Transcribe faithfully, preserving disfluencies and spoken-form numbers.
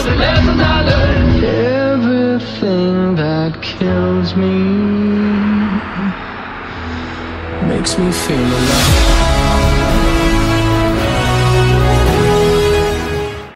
the lessons I learned. Everything that kills me makes me feel alive.